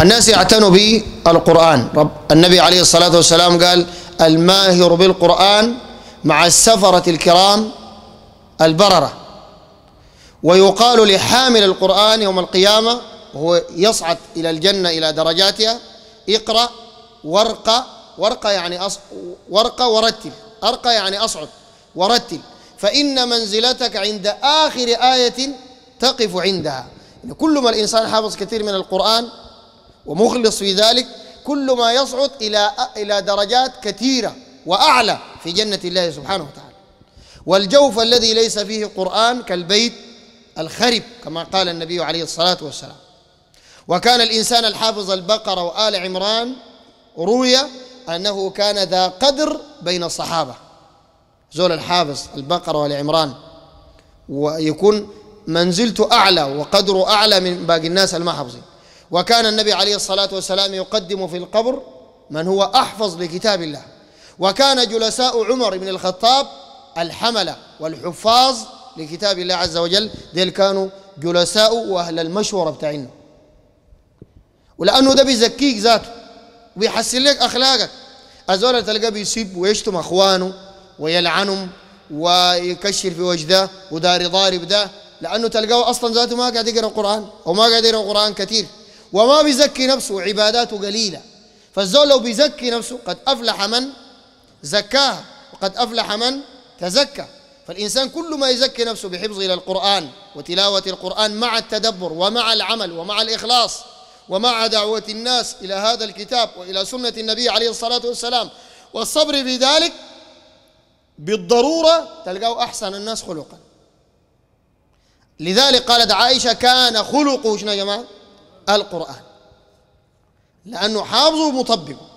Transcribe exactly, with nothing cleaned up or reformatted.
الناس يعتنوا بالقرآن. رب النبي عليه الصلاة والسلام قال: الماهر بالقرآن مع السفرة الكرام البررة. ويقال لحامل القرآن يوم القيامة وهو يصعد إلى الجنة إلى درجاتها: اقرأ وارقى. ورقى يعني أص... ورقى ورتل. أرقى يعني أصعد ورتل، فإن منزلتك عند آخر آية تقف عندها. يعني كل ما الإنسان حافظ كثير من القرآن ومخلص في ذلك، كل ما يصعد إلى إلى درجات كثيرة وأعلى في جنة الله سبحانه وتعالى. والجوف الذي ليس فيه قرآن كالبيت الخرب، كما قال النبي عليه الصلاة والسلام. وكان الإنسان الحافظ البقرة وآل عمران روي أنه كان ذا قدر بين الصحابة. زول الحافظ البقرة وآل عمران ويكون منزلته أعلى وقدره أعلى من باقي الناس المحافظين. وكان النبي عليه الصلاة والسلام يقدم في القبر من هو أحفظ لكتاب الله. وكان جلساء عمر بن الخطاب الحملة والحفاظ لكتاب الله عز وجل، ديل كانوا جلساء وأهل المشورة بتاعنا. ولأنه ده بيزكيك ذاته وبيحسن لك أخلاقك. أزول تلقى بيسيب ويشتم أخوانه ويلعنهم ويكشر في وجده ودار ضارب ده، لأنه تلقاه أصلا ذاته ما قاعد يقرأ القرآن أو ما قاعد يقرأ القرآن كثير وما بيزكي نفسه وعباداته قليلة. فالزول لو بيزكي نفسه قد أفلح من زكاها وقد أفلح من تزكى. فالإنسان كل ما يزكي نفسه بحفظه للقرآن وتلاوة القرآن مع التدبر ومع العمل ومع الإخلاص ومع دعوة الناس إلى هذا الكتاب وإلى سنة النبي عليه الصلاة والسلام والصبر في ذلك، بالضرورة تلقاه أحسن الناس خلقا. لذلك قالت عائشة: كان خلقه شنو يا جماعة؟ القرآن، لأنه حافظه ومطبقه.